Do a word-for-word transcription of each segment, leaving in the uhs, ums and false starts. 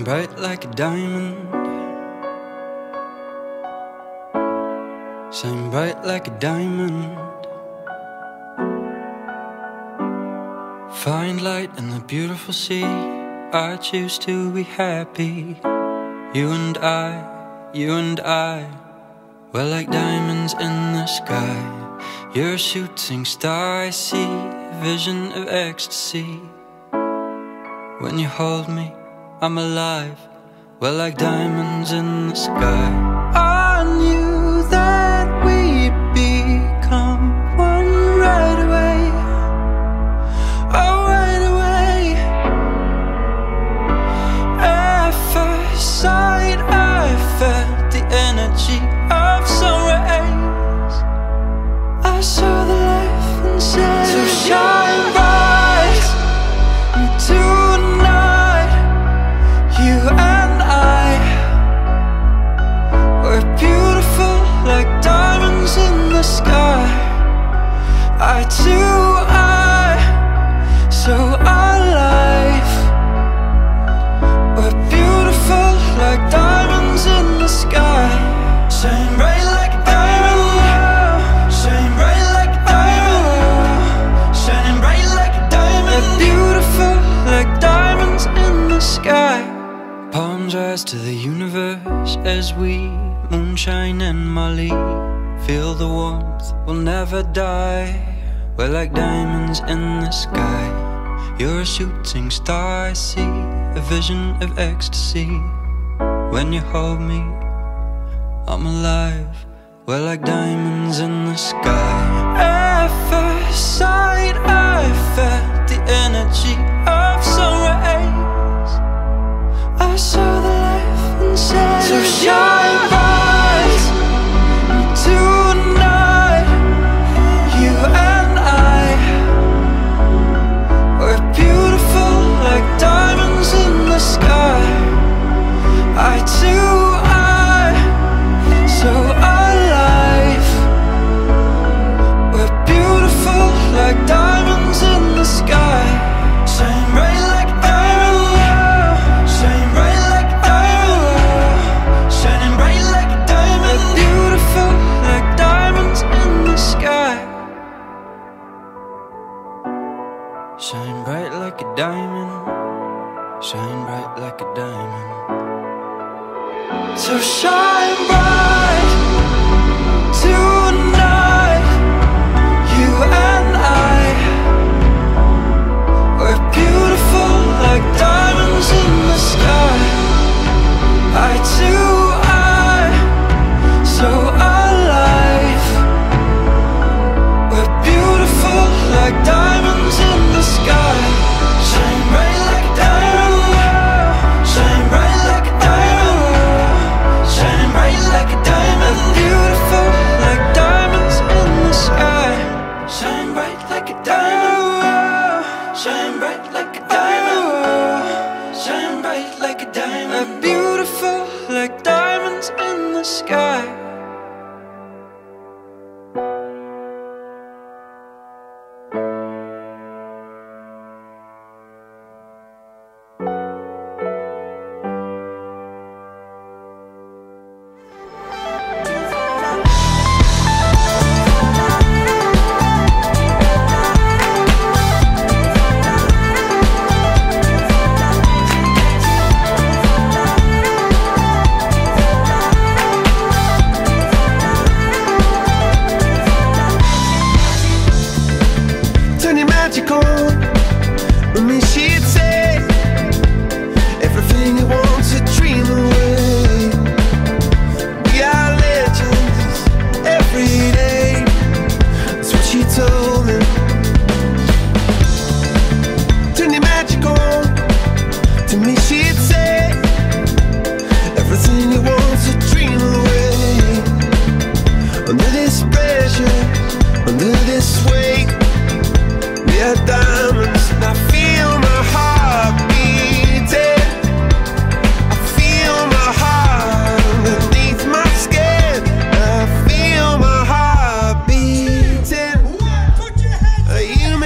shine bright like a diamond, shine bright like a diamond. Find light in the beautiful sea. I choose to be happy. You and I, you and I, we're like diamonds in the sky. You're a shooting star, I see a vision of ecstasy. When you hold me, I'm alive. We're like diamonds in the sky. I knew that we'd become one right away. Oh, right away. At first sight, I felt the energy of sun rays. I saw the life inside. So shine bright tonight. You and I, we're beautiful like diamonds in the sky. I too, I, so alive. We're beautiful like diamonds in the sky. Shine bright like a diamond, shine bright like a diamond, shining bright like a diamond. We're beautiful like diamonds in the sky. Palms rise to the universe as we moonshine and Molly. Feel the warmth, we'll never die. We're like diamonds in the sky. You're a shooting star, I see a vision of ecstasy. When you hold me, I'm alive. We're like diamonds in the sky. At first sight, I felt the energy of sun rays. I saw the life inside. So shine bright tonight. You and I, we're beautiful like diamonds in the sky. I too, I, so alive. We're beautiful like diamonds in the sky. Shine bright like a diamond, shine bright like a diamond, shining bright like a diamond. We're beautiful like diamonds in the sky. Shine bright like a diamond, shine bright like a diamond. So shine bright tonight. You and I, we're beautiful like diamonds in the sky. I too, I, so alive. We're beautiful like diamonds in the sky. Shine bright like a diamond, shine bright like a diamond, shining bright like a diamond. Beautiful like diamonds in the sky. Shine bright like a diamond, shine bright like a diamond, shine bright like a diamond. Beautiful like diamonds in the sky.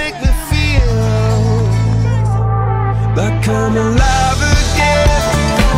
come alive again.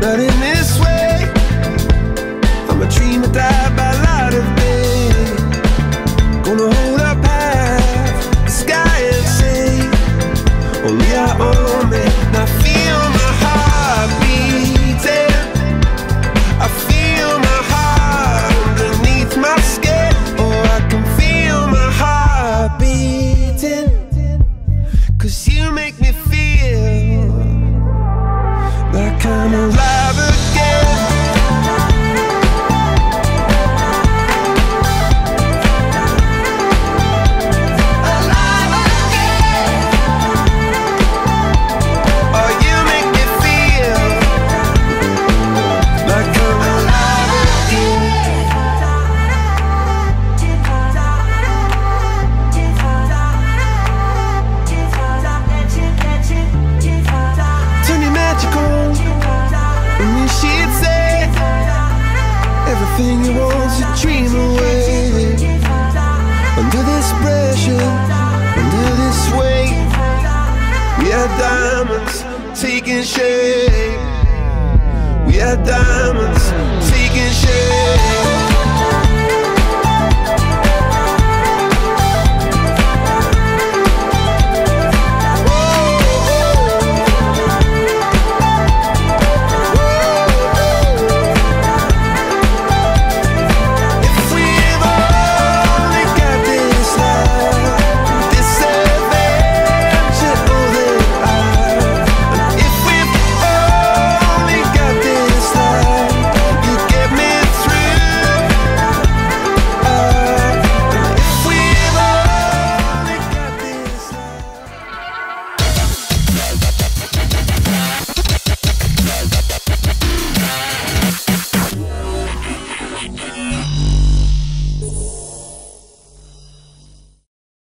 not in this way. I'm a dream that died by light of day. Gonna hold up half the sky and say, only I own me. Now feel my heart beating, I feel my heart underneath my skin. Oh, I can feel my heart beating, 'cause you make me feel like I'm alive again. Alive again. Oh, you make me feel like I'm alive again. Turn your magic on, and you should say everything you want to dream away. Under this pressure, under this weight, we are diamonds taking shape. We are diamonds.